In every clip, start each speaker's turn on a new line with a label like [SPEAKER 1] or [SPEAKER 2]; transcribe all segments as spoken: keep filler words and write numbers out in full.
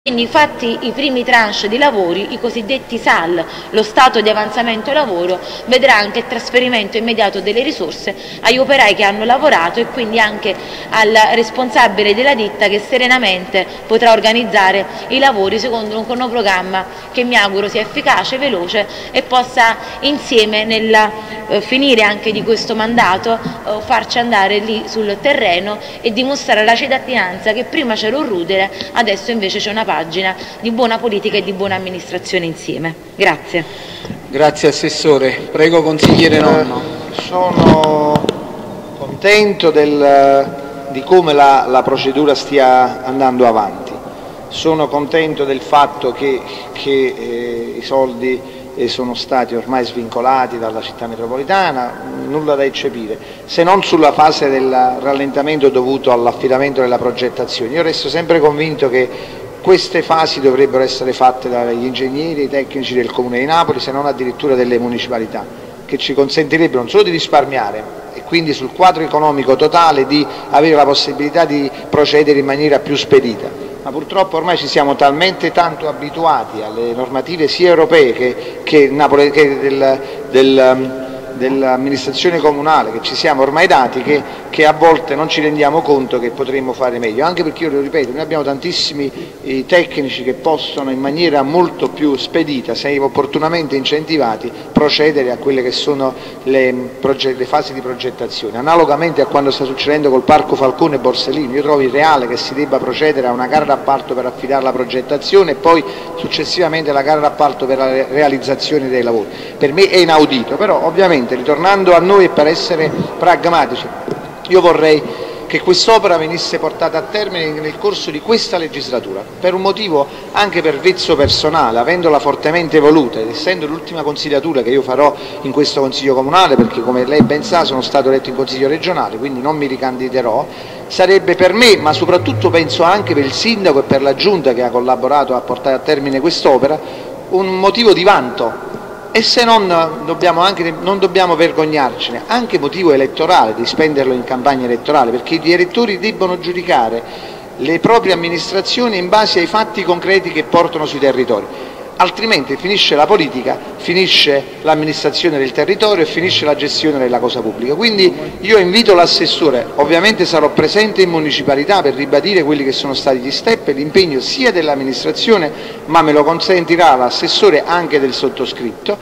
[SPEAKER 1] Quindi fatti i primi tranche di lavori, i cosiddetti S A L, lo stato di avanzamento lavoro, vedrà anche il trasferimento immediato delle risorse agli operai che hanno lavorato e quindi anche al responsabile della ditta che serenamente potrà organizzare i lavori secondo un cronoprogramma che mi auguro sia efficace, veloce e possa insieme nel eh, finire anche di questo mandato eh, farci andare lì sul terreno e dimostrare alla cittadinanza che prima c'era un rudere, adesso invece c'è una pagina di buona politica e di buona amministrazione insieme. Grazie.
[SPEAKER 2] Grazie Assessore. Prego Consigliere Nonno.
[SPEAKER 3] Eh, sono contento del, di come la, la procedura stia andando avanti. Sono contento del fatto che, che eh, i soldi eh, sono stati ormai svincolati dalla città metropolitana, nulla da eccepire, se non sulla fase del rallentamento dovuto all'affidamento della progettazione. Io resto sempre convinto che queste fasi dovrebbero essere fatte dagli ingegneri e i tecnici del Comune di Napoli, se non addirittura delle municipalità, che ci consentirebbero non solo di risparmiare e quindi sul quadro economico totale di avere la possibilità di procedere in maniera più spedita, ma purtroppo ormai ci siamo talmente tanto abituati alle normative sia europee che, che, Napoli, che del, del dell'amministrazione comunale che ci siamo ormai dati che, che a volte non ci rendiamo conto che potremmo fare meglio, anche perché io lo ripeto, noi abbiamo tantissimi eh, tecnici che possono in maniera molto più spedita, se opportunamente incentivati, procedere a quelle che sono le, le fasi di progettazione, analogamente a quanto sta succedendo col Parco Falcone e Borsellino. Io trovo irreale che si debba procedere a una gara d'appalto per affidare la progettazione e poi successivamente la gara d'appalto per la realizzazione dei lavori. Per me è inaudito, però ovviamente ritornando a noi e per essere pragmatici, io vorrei che quest'opera venisse portata a termine nel corso di questa legislatura, per un motivo anche per vezzo personale, avendola fortemente voluta ed essendo l'ultima consigliatura che io farò in questo Consiglio Comunale, perché come lei ben sa sono stato eletto in Consiglio regionale, quindi non mi ricandiderò, sarebbe per me, ma soprattutto penso anche per il Sindaco e per la Giunta che ha collaborato a portare a termine quest'opera, un motivo di vanto. E se non dobbiamo, anche, non dobbiamo vergognarcene, anche motivo elettorale di spenderlo in campagna elettorale, perché i elettori debbono giudicare le proprie amministrazioni in base ai fatti concreti che portano sui territori, altrimenti finisce la politica, finisce l'amministrazione del territorio e finisce la gestione della cosa pubblica. Quindi io invito l'assessore, ovviamente sarò presente in municipalità per ribadire quelli che sono stati gli step e l'impegno sia dell'amministrazione, ma me lo consentirà l'assessore anche del sottoscritto,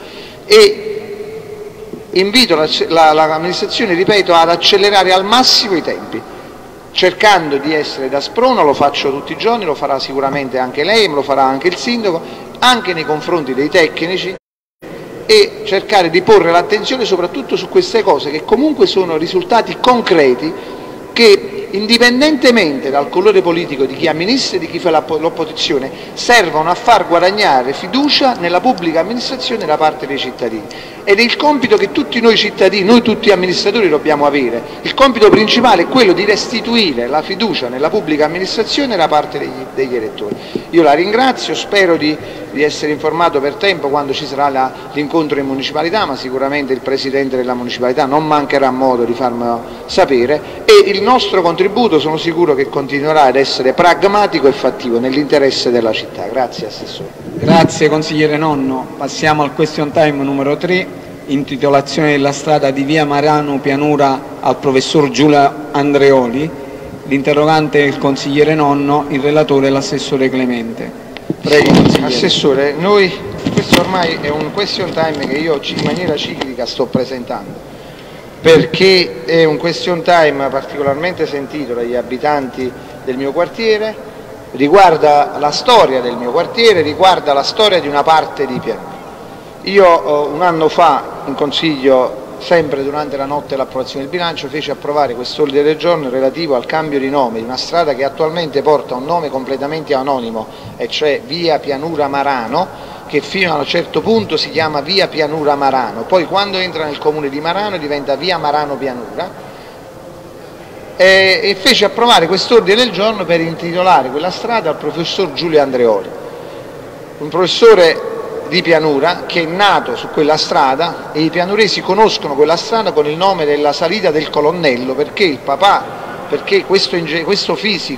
[SPEAKER 3] e invito l'amministrazione, ripeto, ad accelerare al massimo i tempi, cercando di essere da sprona. Lo faccio tutti i giorni, lo farà sicuramente anche lei, me lo farà anche il Sindaco, anche nei confronti dei tecnici, e cercare di porre l'attenzione soprattutto su queste cose che comunque sono risultati concreti che, indipendentemente dal colore politico di chi amministra e di chi fa l'opposizione, servono a far guadagnare fiducia nella pubblica amministrazione da parte dei cittadini. Ed è il compito che tutti noi cittadini, noi tutti amministratori dobbiamo avere. Il compito principale è quello di restituire la fiducia nella pubblica amministrazione da parte degli, degli elettori. Io la ringrazio, spero di, di essere informato per tempo quando ci sarà l'incontro in municipalità, ma sicuramente il Presidente della municipalità non mancherà modo di farmelo sapere, e il nostro contributo sono sicuro che continuerà ad essere pragmatico e fattivo nell'interesse della città. Grazie Assessore.
[SPEAKER 2] Grazie Consigliere Nonno. Passiamo al question time numero tre, intitolazione della strada di via Marano Pianura al professor Giulio Andreoli. L'interrogante è il Consigliere Nonno, il relatore è l'Assessore Clemente. Prego Consigliere.
[SPEAKER 3] Assessore, noi, questo ormai è un question time che io in maniera ciclica sto presentando, perché è un question time particolarmente sentito dagli abitanti del mio quartiere, riguarda la storia del mio quartiere, riguarda la storia di una parte di Pianura. Io un anno fa in Consiglio, sempre durante la notte dell'approvazione del bilancio, fece approvare quest'ordine del giorno relativo al cambio di nome di una strada che attualmente porta un nome completamente anonimo, e cioè via Pianura Marano, che fino a un certo punto si chiama via Pianura Marano, poi quando entra nel comune di Marano diventa via Marano Pianura, e, e fece approvare quest'ordine del giorno per intitolare quella strada al professor Giulio Andreoli, un professore di Pianura che è nato su quella strada, e i pianuresi conoscono quella strada con il nome della salita del colonnello, perché il papà, perché questo, questo fisico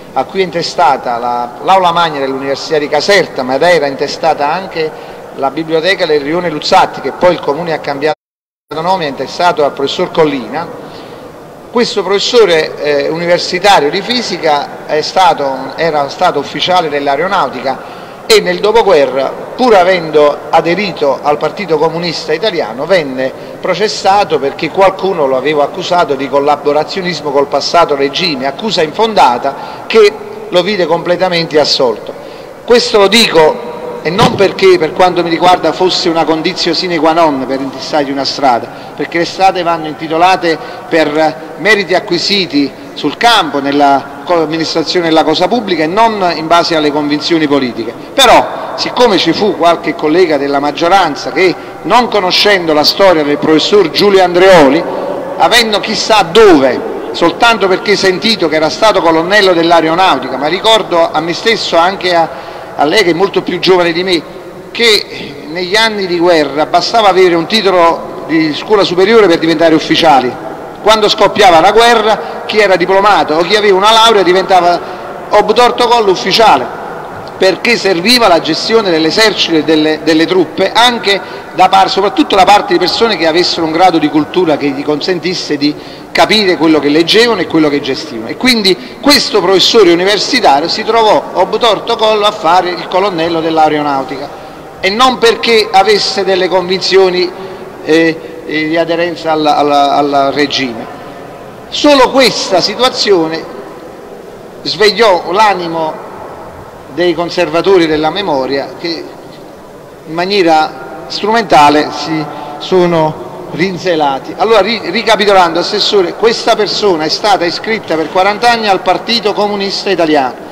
[SPEAKER 3] a cui è intestata l'aula magna dell'Università di Caserta, ma era intestata anche la biblioteca del Rione Luzzatti, che poi il Comune ha cambiato nome, è intestato al professor Collina. Questo professore eh, universitario di fisica è stato, era stato ufficiale dell'aeronautica e nel dopoguerra, pur avendo aderito al Partito Comunista Italiano, venne processato perché qualcuno lo aveva accusato di collaborazionismo col passato regime, accusa infondata che lo vide completamente assolto. Questo lo dico e non perché, per quanto mi riguarda, fosse una condizio sine qua non per intestare una strada, perché le strade vanno intitolate per meriti acquisiti sul campo, nell'amministrazione della cosa pubblica e non in base alle convinzioni politiche. Però, siccome ci fu qualche collega della maggioranza che, non conoscendo la storia del professor Giulio Andreoli, avendo chissà dove, soltanto perché sentito che era stato colonnello dell'aeronautica, ma ricordo a me stesso, anche a, a lei che è molto più giovane di me, che negli anni di guerra bastava avere un titolo di scuola superiore per diventare ufficiali. Quando scoppiava la guerra, chi era diplomato o chi aveva una laurea diventava obtorto collo ufficiale, perché serviva la gestione dell'esercito e delle, delle truppe, anche da parte, soprattutto da parte di persone che avessero un grado di cultura che gli consentisse di capire quello che leggevano e quello che gestivano. E quindi questo professore universitario si trovò obtorto collo a fare il colonnello dell'aeronautica, e non perché avesse delle convinzioni eh, di aderenza al, al, al regime. Solo questa situazione svegliò l'animo dei conservatori della memoria, che in maniera strumentale si sono rinzelati. Allora, ricapitolando, Assessore, questa persona è stata iscritta per quaranta anni al Partito Comunista Italiano,